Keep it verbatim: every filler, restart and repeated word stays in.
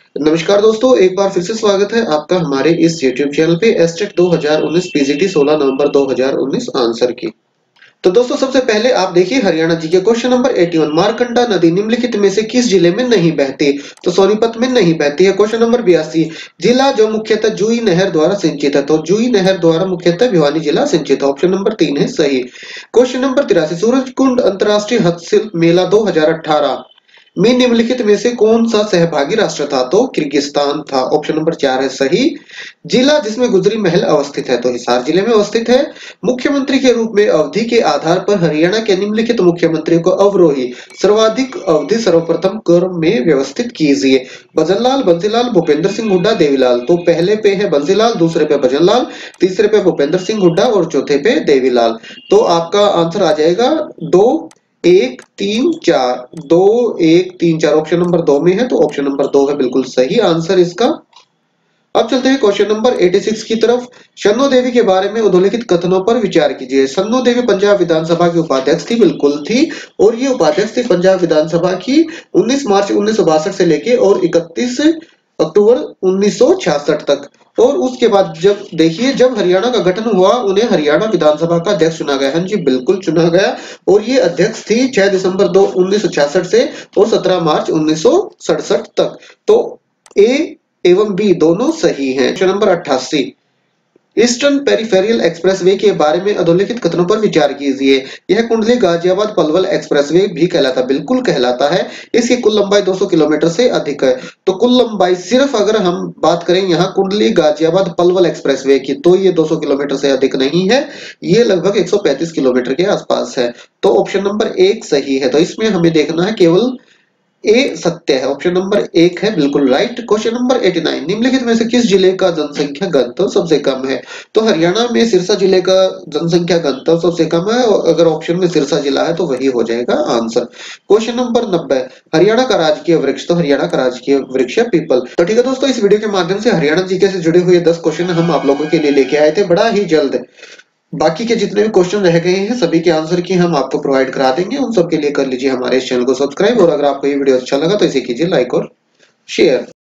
नमस्कार दोस्तों, एक बार फिर से स्वागत है आपका हमारे इस यूट्यूब चैनल पे एस्टेट दो हज़ार उन्नीस पीजीटी सोलह नवंबर दो हज़ार उन्नीस आंसर की। तो दोस्तों सबसे पहले आप देखिए हरियाणा जी के क्वेश्चन नंबर इक्यासी, मारकंडा नदी निम्नलिखित में से किस जिले में नहीं बहती? तो सोनीपत में नहीं बहती है। क्वेश्चन नंबर बयासी, जिला जो मुख्यतः जूही नहर द्वारा सिंचित है, तो जूही नहर द्वारा मुख्यतः भिवानी जिला सिंचित है। ऑप्शन नंबर तीन है सही। क्वेश्चन नंबर तिरासी, सूरजकुंड अंतरराष्ट्रीय हस्तशिल्प मेला दो हज़ार अठारह में निम्नलिखित में से कौन सा सहभागी राष्ट्र था? तो किर्गिस्तान था। ऑप्शन नंबर चार है सही। जिला जिसमें गुजरी महल अवस्थित है, तो हिसार जिले में अवस्थित है। मुख्यमंत्री के रूप में अवधि के आधार पर हरियाणा के निम्नलिखित मुख्यमंत्रियों को अवरोही सर्वाधिक अवधि सर्वप्रथम क्रम में व्यवस्थित कीजिए। भजनलाल, बंसीलाल, भूपेंद्र सिंह हुड्डा, देवीलाल। तो पहले पे है बंसीलाल, दूसरे पे भजनलाल, तीसरे पे भूपेंद्र सिंह हुड्डा और चौथे पे देवीलाल। तो आपका आंसर आ जाएगा दो एक तीन चार। दो एक तीन चार ऑप्शन नंबर दो में है, तो ऑप्शन नंबर दो है बिल्कुल सही आंसर इसका। अब चलते हैं क्वेश्चन नंबर छियासी की तरफ। शन्नो देवी के बारे में उल्लिखित कथनों पर विचार कीजिए। शन्नो देवी पंजाब विधानसभा की उपाध्यक्ष थी, बिल्कुल थी। और ये उपाध्यक्ष थी पंजाब विधानसभा की उन्नीस मार्च उन्नीस सौ बासठ से लेके और इकतीस अक्टूबर उन्नीस सौ छियासठ तक। और उसके बाद जब देखिए जब हरियाणा का गठन हुआ, उन्हें हरियाणा विधानसभा का अध्यक्ष चुना गया। हाँ जी बिल्कुल चुना गया। और ये अध्यक्ष थी छह दिसंबर दो उन्नीस सौ छियासठ से और सत्रह मार्च उन्नीस सौ सड़सठ तक। तो ए एवं बी दोनों सही हैं। क्वेश्चन नंबर अट्ठासी, ईस्टर्न पेरिफेरल एक्सप्रेसवे के बारे में अधोलिखित कथनों पर विचार कीजिए। यह कुंडली गाजियाबाद पलवल एक्सप्रेसवे भी कहलाता, बिल्कुल कहलाता है। इसकी कुल लंबाई दो सौ किलोमीटर से अधिक है। तो कुल लंबाई सिर्फ अगर हम बात करें यहाँ कुंडली गाजियाबाद पलवल एक्सप्रेसवे की, तो ये दो सौ किलोमीटर से अधिक नहीं है, ये लगभग एक सौ पैंतीस किलोमीटर के आसपास है। तो ऑप्शन नंबर एक सही है। तो इसमें हमें देखना है केवल ए सत्य है। ऑप्शन नंबर एक है बिल्कुल राइट। क्वेश्चन नंबर नवासी, निम्नलिखित में से किस जिले का जनसंख्या घनत्व सबसे कम है? तो हरियाणा में सिरसा जिले का जनसंख्या घनत्व सबसे कम है, और अगर ऑप्शन में सिरसा जिला है तो वही हो जाएगा आंसर। क्वेश्चन नंबर नब्बे, हरियाणा का राजकीय वृक्ष, तो हरियाणा का राजकीय वृक्ष है पीपल। तो ठीक है दोस्तों, इस वीडियो के माध्यम से हरियाणा जीके से जुड़े हुए दस क्वेश्चन हम आप लोगों के लिए लेके आए थे। बड़ा ही जल्द बाकी के जितने भी क्वेश्चन रह गए हैं सभी के आंसर की हम आपको प्रोवाइड करा देंगे। उन सब के लिए कर लीजिए हमारे इस चैनल को सब्सक्राइब, और अगर आपको ये वीडियो अच्छा लगा तो इसे कीजिए लाइक और शेयर।